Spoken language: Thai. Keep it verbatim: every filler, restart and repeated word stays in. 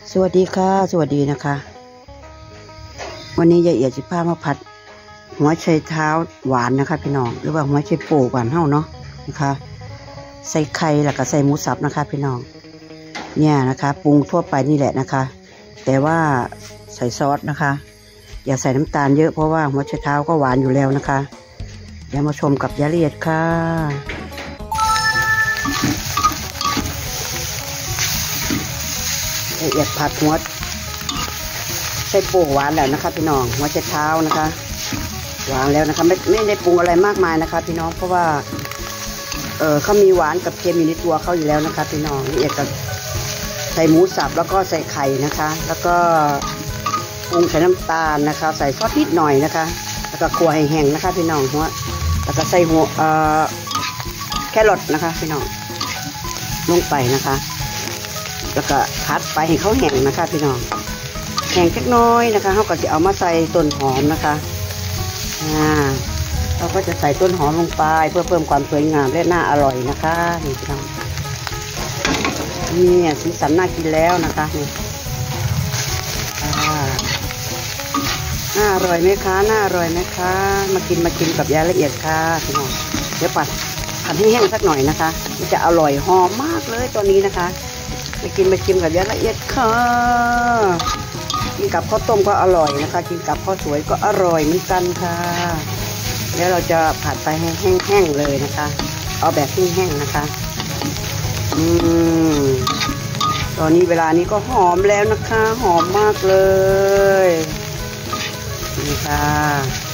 สวัสดีค่ะสวัสดีนะคะวันนี้ยายเอียดจะพามาผัดหัวไชเท้าหวานนะคะพี่น้องหรือว่าหัวไชโป้หวานเท่าเนาะนะคะใส่ไข่แล้วก็ใส่หมูสับนะคะพี่น้องเนี่ยนะคะปรุงทั่วไปนี่แหละนะคะแต่ว่าใส่ซอสนะคะอย่าใส่น้ำตาลเยอะเพราะว่าหัวไชเท้าก็หวานอยู่แล้วนะคะเดี๋ยวมาชมกับยายเอียดค่ะละเอียดผัดหัวไชโป้หวานแล้วนะคะพี่น้องหัวไชเท้านะคะหวานแล้วนะคะไม่ไม่ได้ปรุงอะไรมากมายนะคะพี่น้องเพราะว่าเออเขามีหวานกับเค็มอยู่ในตัวเขาอยู่แล้วนะคะพี่น้องละเอียดกับใส่หมูสับแล้วก็ใส่ไข่นะคะแล้วก็ปรุงใส่น้ำตาลนะคะใส่ซอสนิดหน่อยนะคะแล้วก็คั่วให้แห้งนะคะพี่น้องหัวแล้วก็ใส่หัวเอ่อแครอทนะคะพี่น้องลงไปนะคะแล้วก็พัดไปให้เขาแห้งนะคะพี่น้องแห้งเล็กน้อยนะคะเขาก็จะเอามาใส่ต้นหอมนะคะอ่าเราก็จะใส่ต้นหอมลงไปเพื่อเพิ่มความสวยงามและน่าอร่อยนะคะนี่พี่น้องนี่สีสันน่ากินแล้วนะคะนี่น่าอร่อยไหมคะน่าอร่อยไหมคะมากินมากินกับยายละเอียดค่ะพี่น้องเดี๋ยวปัดผัดให้แห้งสักหน่อยนะคะมันจะอร่อยหอมมากเลยตัวนี้นะคะมากินมาชิมกับยายละเอียดค่ะกินกับข้าวต้มก็อร่อยนะคะกินกับข้าวสวยก็อร่อยเหมือนกันค่ะแล้วเราจะผัดไปให้แห้งๆเลยนะคะเอาแบบแห้งๆนะคะอืมตอนนี้เวลานี้ก็หอมแล้วนะคะหอมมากเลยนี่ค่ะ